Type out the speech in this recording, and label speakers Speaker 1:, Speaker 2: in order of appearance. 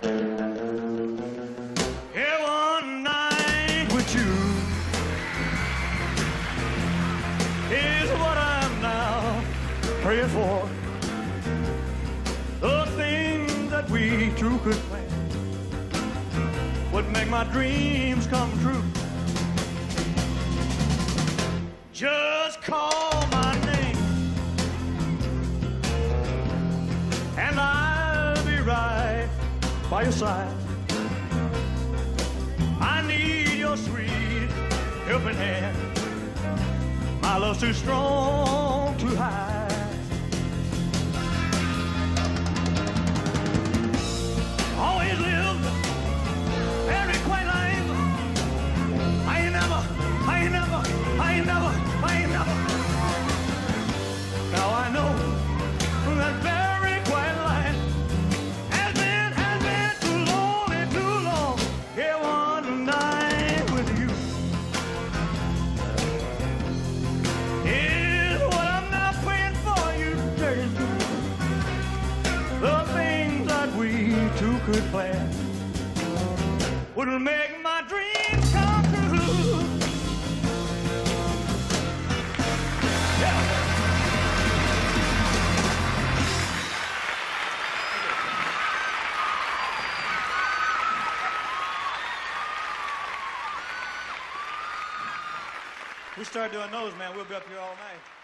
Speaker 1: Yeah, one night with you is what I'm now praying for. The things that we two could plan would make my dreams come true. Just call my name and I'll be right by your side. I need your sweet helping hand. My love's too strong to hide. Always lived very quaint life. I ain't never. Now I know that very quiet life has been too long. Yeah, one night with you is what I'm now praying for you today. The things that we two could plan would make my dreams come true. We start doing those, man, we'll be up here all night.